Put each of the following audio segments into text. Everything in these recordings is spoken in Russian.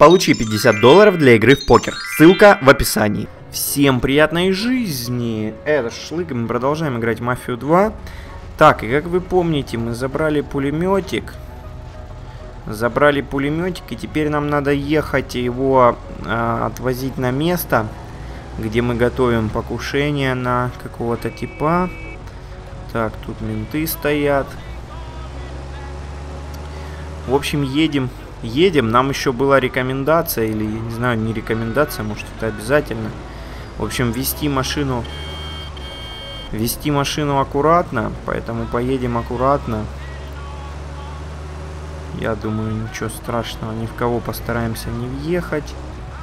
Получи $50 для игры в покер. Ссылка в описании. Всем приятной жизни! Это Шашлык, и мы продолжаем играть в Мафию 2. Так, и как вы помните, мы забрали пулеметик. И теперь нам надо ехать и его отвозить на место, где мы готовим покушение на какого-то типа. Так, тут менты стоят. В общем, едем. Нам еще была рекомендация, или, я не знаю, не рекомендация, может, это обязательно. В общем, вести машину аккуратно, поэтому поедем аккуратно. Я думаю, ничего страшного, ни в кого постараемся не въехать.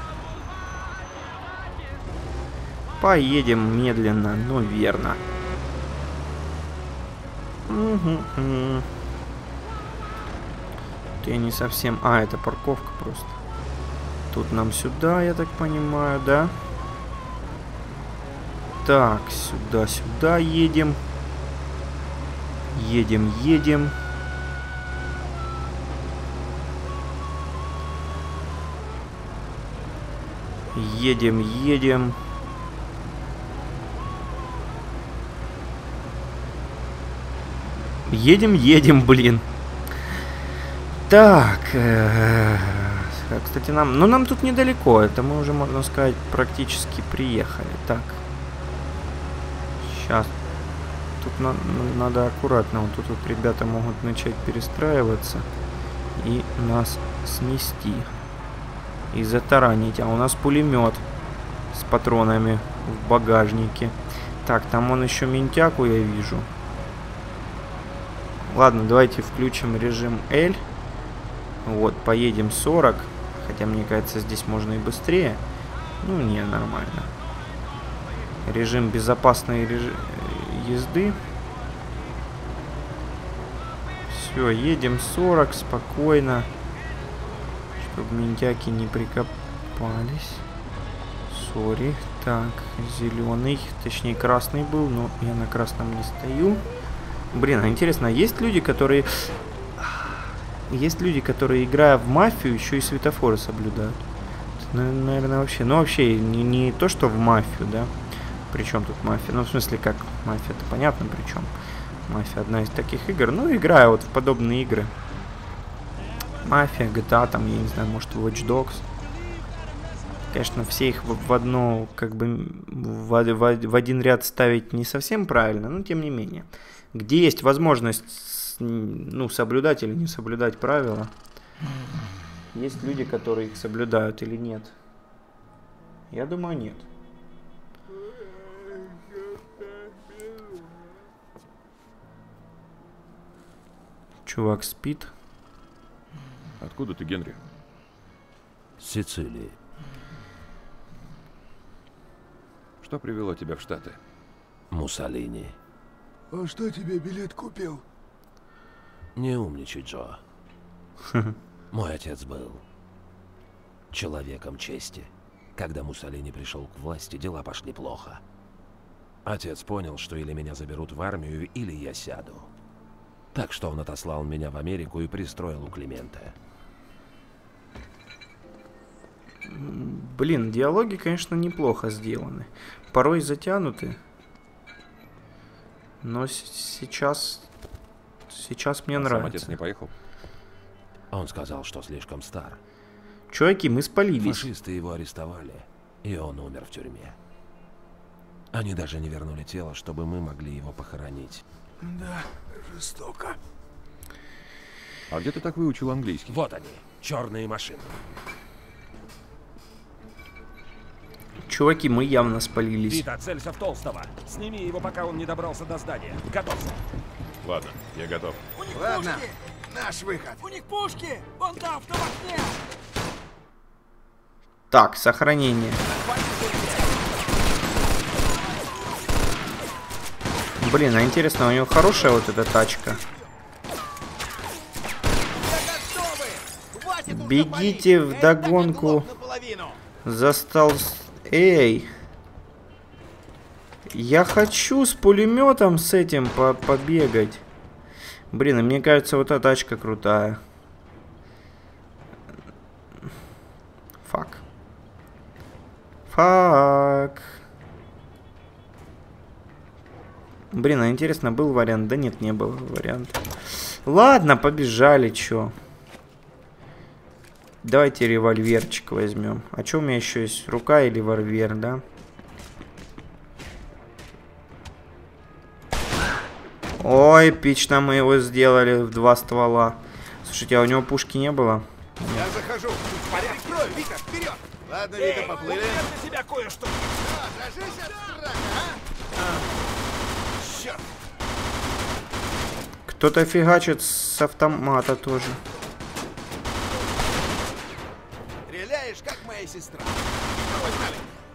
Поедем медленно, но верно. Я не совсем... это парковка просто. Тут нам сюда, я так понимаю, да? Так, сюда едем. Едем. Едем. Едем, блин. Так, кстати, нам тут недалеко, это мы уже, можно сказать, практически приехали. Так, сейчас, тут надо аккуратно, вот тут вот ребята могут начать перестраиваться и нас снести и затаранить. А у нас пулемет с патронами в багажнике. Так, там он еще ментяку, я вижу. Ладно, давайте включим режим L. Вот, поедем 40. Хотя, мне кажется, здесь можно и быстрее. Ну, не, нормально. Режим безопасной езды. Все, едем 40, спокойно. Чтобы ментяки не прикопались. Сори. Так, зеленый. Точнее, красный был, но я на красном не стою. Блин, а интересно, есть люди, которые... играя в мафию, еще и светофоры соблюдают. Наверное, вообще... Ну, вообще, не то, что в мафию, да? Причем тут мафия? Ну, в смысле, как мафия, это понятно, причем. Мафия одна из таких игр. Ну, играю вот в подобные игры. Мафия, GTA, там, я не знаю, может, Watch Dogs. Конечно, все их в одно, как бы, в один ряд ставить не совсем правильно, но тем не менее. Где есть возможность, ну, соблюдать или не соблюдать правила. Есть люди, которые их соблюдают или нет? Я думаю, нет. Чувак спит. Откуда ты, Генри? С Сицилии. Что привело тебя в Штаты? Муссолини. А что тебе билет купил? Не умничай, Джо. Мой отец был человеком чести. Когда Муссолини пришел к власти, дела пошли плохо. Отец понял, что или меня заберут в армию, или я сяду. Так что он отослал меня в Америку и пристроил у Климента. Блин, диалоги, конечно, неплохо сделаны. Порой затянуты. Но сейчас мне нравится. Сам отец не поехал? Он сказал, что слишком стар. Чуваки, мы спалились. Фашисты его арестовали, и он умер в тюрьме. Они даже не вернули тело, чтобы мы могли его похоронить. Да, жестоко. А где ты так выучил английский? Вот они, черные машины. Чуваки, мы явно спалились. Вита, целься в Толстого. Сними его, пока он не добрался до здания. Готовься. Ладно, я готов. У них Ладно, пушки! наш выход. У них пушки! Вон там, в том окне! Так, сохранение. Блин, а интересно, у него хорошая вот эта тачка. Бегите вдогонку. Застал... Эй! Я хочу с пулеметом с этим побегать. Блин, и мне кажется, вот эта тачка крутая. Лайфхак. Блин, а интересно, был вариант? Да нет, не было варианта. Ладно, побежали, чё. Давайте револьверчик возьмем. А чё у меня еще есть? Рука или револьвер, да? Ой, эпично мы его сделали в 2 ствола. Слушайте, а у него пушки не было? Я захожу. Порядок, крой, Вика, вперед! Ладно, Вика, поплыли. На себя кое-что. Ложись от страха, а? Черт! Кто-то фигачит с автомата тоже. Стреляешь, как моя сестра. Погнали.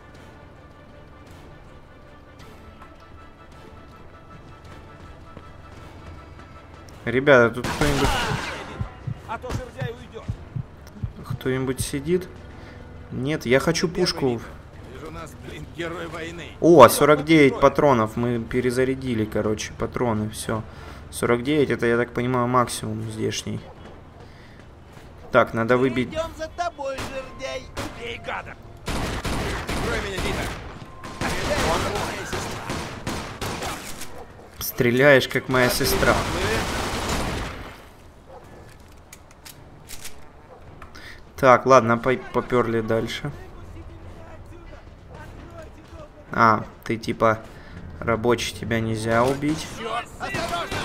Ребята, тут кто-нибудь... А то жердяй уйдет. Кто-нибудь сидит? Нет, я хочу пушку. Вижу нас, блин, герой войны. О, 49 патронов. Мы перезарядили, короче, патроны. Все. 49, это, я так понимаю, максимум здешний. Так, надо выбить... Идем за тобой, жердяй. Эй, гада! Прикрой меня, Вика. Стреляешь, как моя сестра. Стреляешь, как моя сестра. Поплыли. Так, ладно, поперли дальше. А, ты типа рабочий, тебя нельзя убить. Черт, осторожно!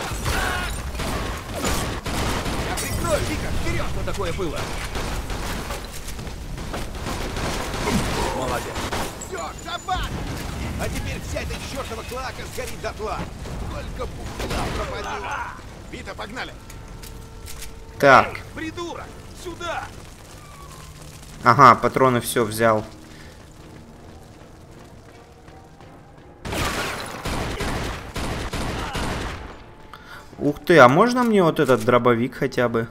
Я прикрою, Вика, вперед! Что такое было? Молодец. Все, шабан! А теперь вся эта чертова клака сгорит дотла. Только бухла пропадет. Вита, погнали! Так, Придурок! Сюда! ага, патроны все взял. Ух ты, а можно мне вот этот дробовик хотя бы?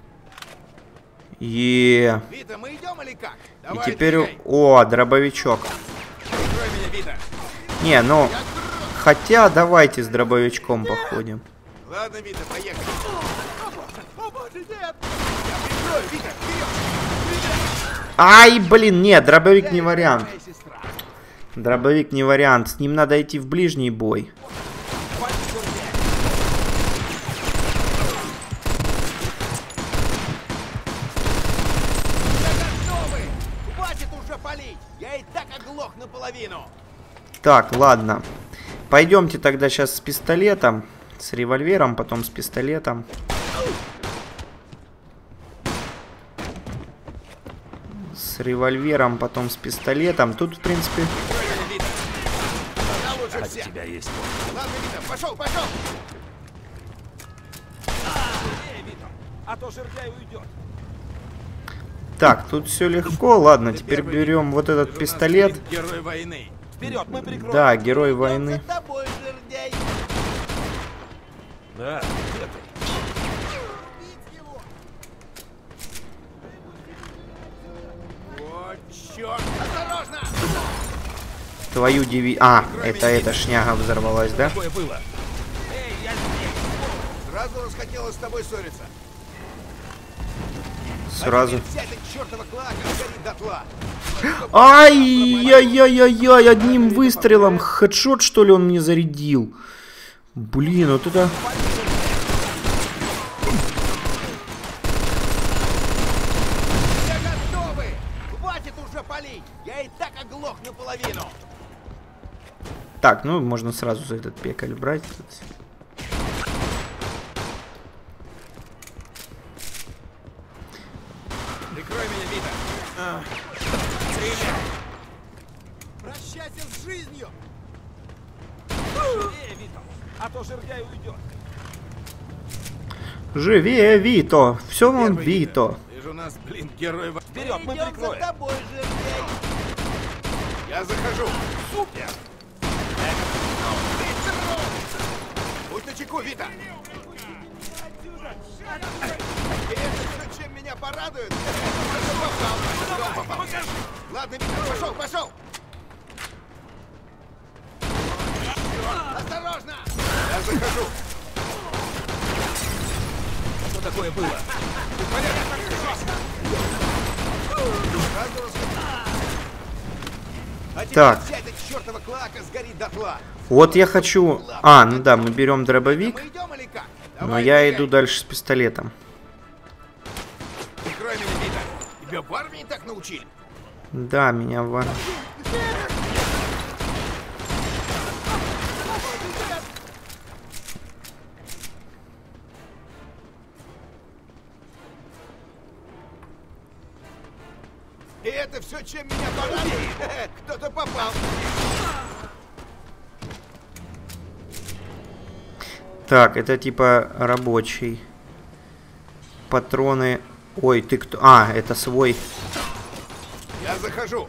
Вита, мы идем или как? И Давай, теперь... двигай. О, дробовичок. Прикрой меня, Вита. Не, ну... Хотя давайте с дробовичком походим. Ладно, Вита, поехали. О, боже, нет! Я прикрою, Вита, вперед! Ай, блин, нет, дробовик не вариант. Моя сестра. Дробовик не вариант. С ним надо идти в ближний бой. Готовы! Хватит уже палить! Я и так оглох наполовину! Так, ладно. Пойдемте тогда сейчас с пистолетом. С револьвером, потом с пистолетом. С револьвером, потом с пистолетом. Тут, в принципе... Прикрой меня, Вита! Я лучше От всех! тебя есть Ладно, Вита, пошел, пошел! Эй, Вито! А то жердяй уйдет. Так, тут все легко. Ладно, теперь берем вот этот пистолет. Герой войны! Вперед, мы прикроем. Да, герой войны. За тобой, жердяй! Да, где ты? Вот черт! Осторожно! Твою диви... А, это эта шняга взорвалась, да? Такое было. Эй, я здесь. Сразу расхотелось с тобой ссориться. Сразу. А теперь вся эта чертова клака сгорит дотла. Ай-яй-яй-яй, одним выстрелом. Хедшот, что ли, он мне зарядил? Блин, вот это... Все готовы! Хватит уже палить! Я и так оглох наполовину! Так, ну можно сразу за этот пекаль брать. Прикрой меня, Вита! Стреляй! Прощайся с жизнью! Эй, Вито! А то жердяй уйдет. Живее, Вито! Все вон Вито. Вижу нас, блин, герой войны! Вперед, мы Идем прикроем. за тобой, жердяй! Я захожу! Супер! Будь начеку, Вита! Если чем меня порадует, попал. Попал. Ладно, Вита, пошел, пошел! Осторожно! Я захожу! Что такое было? Сразу расхотелось. теперь Так. вся эта чертова клака сгорит дотла. Вот я хочу... А, ну да, мы берем дробовик, Мы идем или как? но Давай, я бегай. иду дальше с пистолетом. Прикрой меня, Вита. Тебя в армии так научили? Да, меня в... И это все, чем меня порадует. Кто-то попал. Так, это типа рабочий. Патроны... Ой, ты кто? А, это свой. Я захожу.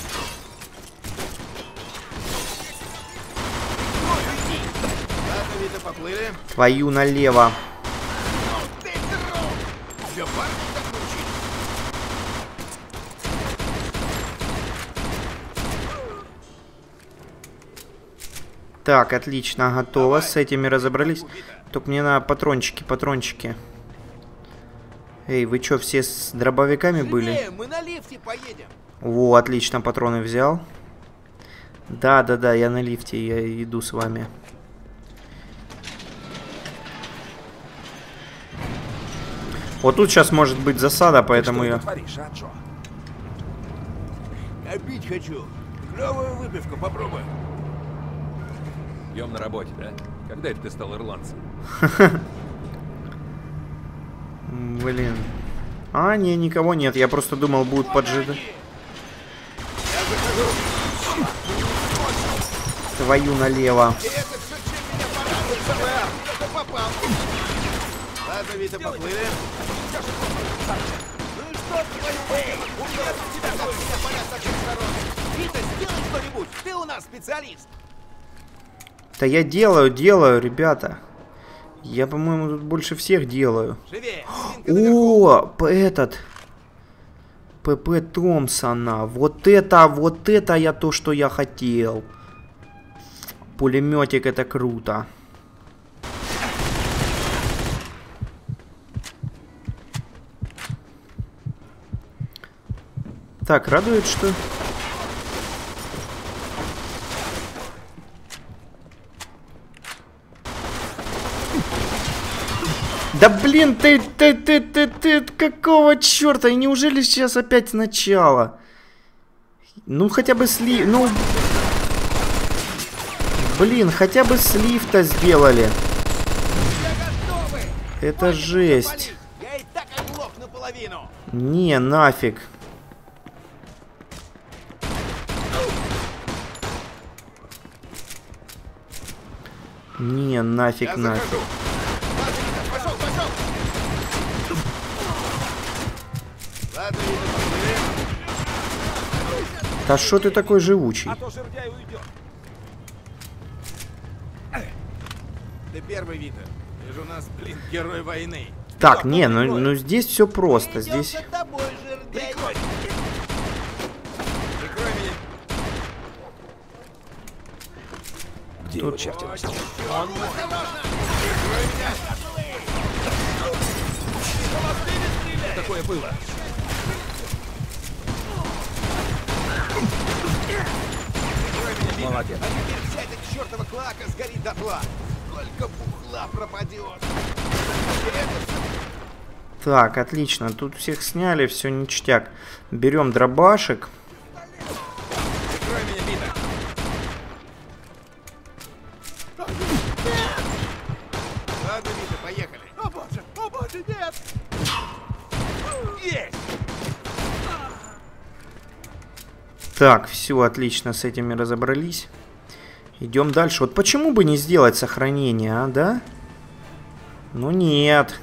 Ладно, Вита, поплыли. Твою налево. Ты труп! Тебя в армии так научили? Так, отлично, готово. С этими разобрались. Только мне надо патрончики, патрончики. Эй, вы чё, все с дробовиками были? Мы на лифте поедем. Во, отлично, патроны взял. Да, я на лифте, я иду с вами. Вот тут сейчас может быть засада, поэтому Что я... ты творишь, а, Джо? Я пить хочу. Клевую выпивку попробуй. Пьем на работе, да? Когда это ты стал ирландцем? Блин. А, не, никого нет. Я просто думал, будут поджидать. Твою налево. И это все, чем меня порадует, СВР. Кто-то попал. Ладно, Вита, поплыли. Ну и что ты, твою мать? У меня тут тебя так меня болят со всех сторон. Вита, сделай что-нибудь. Ты у нас специалист. Да я делаю, ребята. Я, по-моему, тут больше всех делаю. Живее. Свинка наверху. О, этот... ПП Томпсона. Вот это я то, что я хотел. Пулеметик, это круто. Так, радует, что... Да блин, ты, какого черта? И неужели сейчас опять сначала? Ну, хотя бы слив... Ну... Блин, хотя бы слив-то сделали. Это жесть. Я и так оглох наполовину. Не, нафиг. Не, нафиг, Я нафиг. захожу. Пошел. Ладно, Вита, поплыли. Да что ты такой живучий? А то жердяй уйдет. Ты первый, Вита. Ты же у нас, блин, герой войны. Так, не, ну здесь все просто. Здесь... За тобой, жердяй. Прикрой меня. Где его черти носят? Такое было. Молодец. А теперь вся эта чертова клака сгорит дотла. Сколько бухла пропадет. Так, отлично. Тут всех сняли, все ништяк. Берем дробашек. Прикрой меня, Вита. Ладно, Вита, поехали. О боже, нет! Есть! Так, все отлично, с этими разобрались. Идем дальше. Вот почему бы не сделать сохранение, а, да? Ну нет.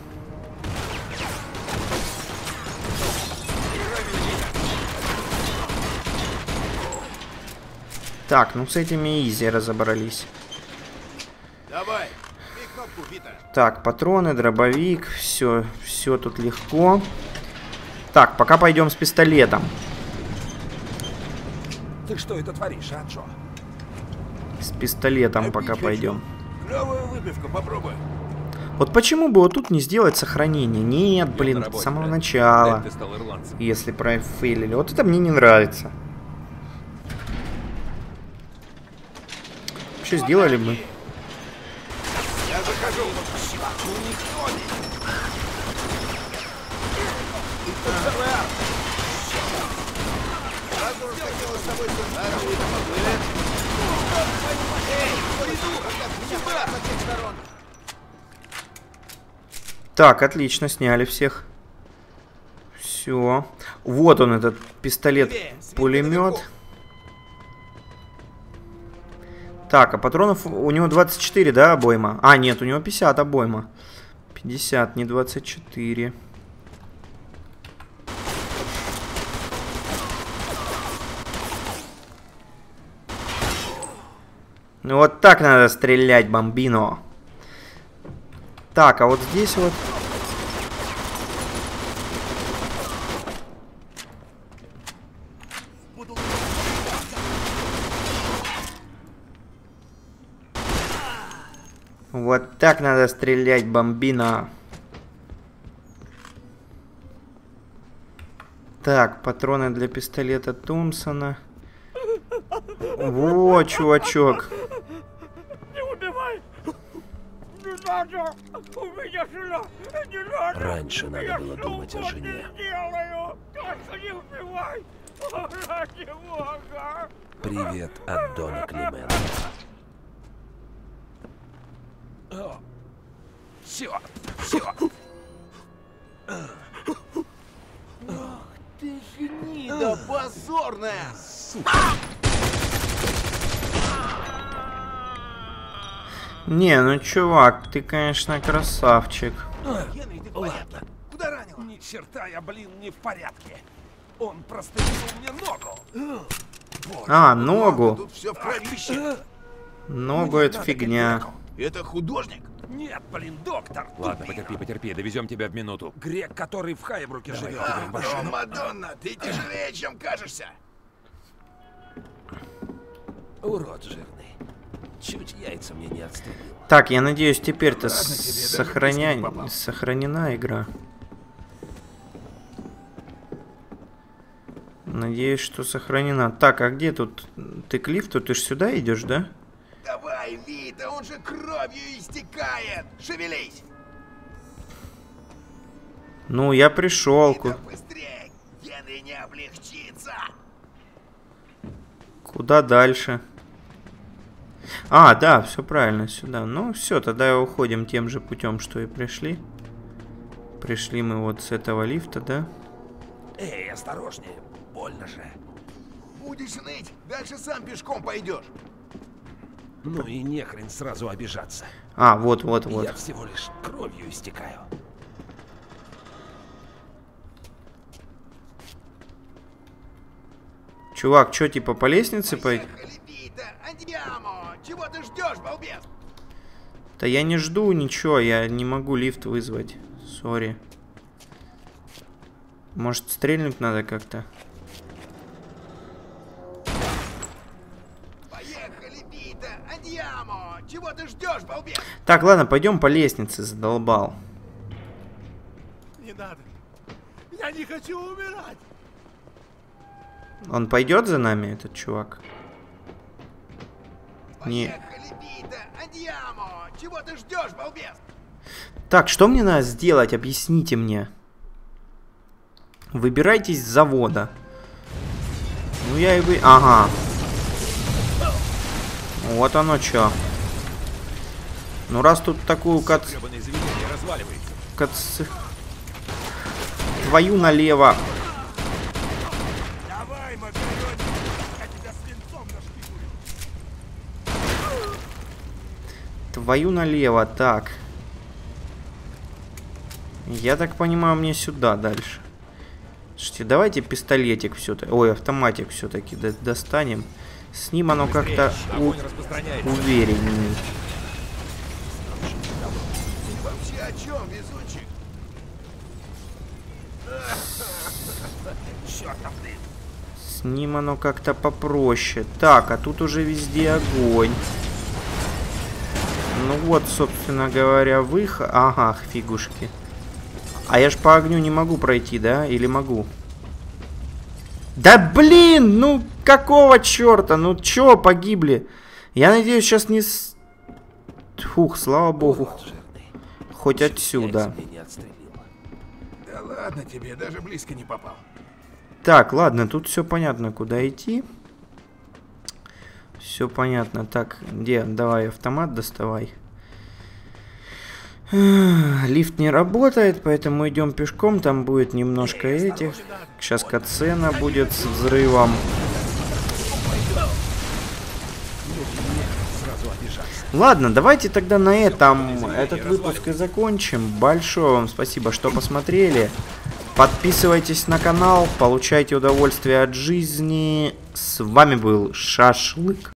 Так, ну с этими изи разобрались. Давай, бей кнопку, Вита. Так, патроны, дробовик, все тут легко. Так, пока пойдем с пистолетом. Ты что это творишь, а, Джо? С пистолетом Я пока пить пойдем. хочу. Клевую выпивку попробуй. Вот почему бы вот тут не сделать сохранение? Нет, блин, на с работе, самого да? начала. Когда ты стал ирландцем? Если профейлили. Вот это мне не нравится. что сделали бы? Я захожу. Ну никто не... Сразу же хотела с тобой Так, отлично, сняли всех. Все. Вот он, этот пистолет-пулемет. Так, а патронов у него 24, да, обойма? А, нет, у него 50 обойма. 50, не 24. Ну вот так надо стрелять, бомбино. Так, а вот здесь вот... Вот так надо стрелять, бомбино. Так, патроны для пистолета Томпсона. Во, чувачок. Не убивай! Не надо! У меня жена! Не надо! Раньше надо было думать о жене. Не сделаю! Только не убивай! Ради бога! Привет от Дона Климента. Все, все. Ты гнида позорная! Не, ну чувак, ты, конечно, красавчик. Генри, ты в порядке? Куда ранил? Ни черта я, блин, не в порядке. Он прострелил мне ногу. А, ногу. Тут все в кровище. Ногу это фигня. Это художник? Нет, блин, доктор. Ладно, потерпи, потерпи, довезем тебя в минуту. Грек, который в Хайбруке живет. О, Мадонна, ты тяжелее, чем кажешься. Урод жирный. Чуть яйца мне не отступил. Так, я надеюсь, теперь-то сохранена игра. Надеюсь, что сохранена. Так, а где тут? Ты к лифту? Ты ж сюда идешь, да? Давай, Вита, он же кровью истекает. Шевелись. Ну, я пришел. Вита, быстрей. Генри не облегчится. Куда дальше? А, да, все правильно, сюда. Ну, все, тогда уходим тем же путем, что и пришли. Пришли мы вот с этого лифта, да? Эй, осторожнее, больно же. Будешь ныть, дальше сам пешком пойдешь. Ну и нехрен сразу обижаться. А, вот, вот, вот. Я всего лишь кровью истекаю. Чувак, что, типа по лестнице пойти? Поехали, Вита, андиамо. Чего ты ждешь, балбес? Да я не жду ничего, я не могу лифт вызвать. Сори. Может, стрельнуть надо как-то? Поехали, Вита, андиамо. Чего ты ждешь, балбес? Так, ладно, пойдем по лестнице, задолбал. Не надо! Я не хочу умирать! Он пойдет за нами, этот чувак? Не. Поехали, Вита, андиамо. Чего ты ждешь, балбес? Так, что мне надо сделать? Объясните мне. Выбирайтесь с завода. Ну я и вы... Ага. Вот оно чё. Ну раз тут такую Грёбаное заведение разваливается. Твою налево. Давай, Макарони! Я тебя свинцом нашпигую! Твою налево, так. Я так понимаю, мне сюда дальше. Слушайте, давайте пистолетик все-таки. Ой, автоматик все-таки достанем. С ним оно как-то увереннее. Вообще о чем, везунчик? Чёртов ты. С ним оно как-то попроще. Так, а тут уже везде огонь. Ну вот, собственно говоря, выход. Ага, фигушки. А я ж по огню не могу пройти, да? Или могу? Да блин, ну какого черта? Ну чё, погибли? Я надеюсь, сейчас не... Фух, слава богу. Урод жирный. Хоть Чуть отсюда. яйцами не отстрелила. Да ладно тебе, даже близко не попал. Так, ладно, тут все понятно, куда идти. Все понятно. Так, где? Давай автомат доставай. Лифт не работает, поэтому идем пешком. Там будет немножко этих. Сейчас катсцена будет с взрывом. Ладно, давайте тогда на этом этот выпуск и закончим. Большое вам спасибо, что посмотрели. Подписывайтесь на канал, получайте удовольствие от жизни. С вами был Шашлык.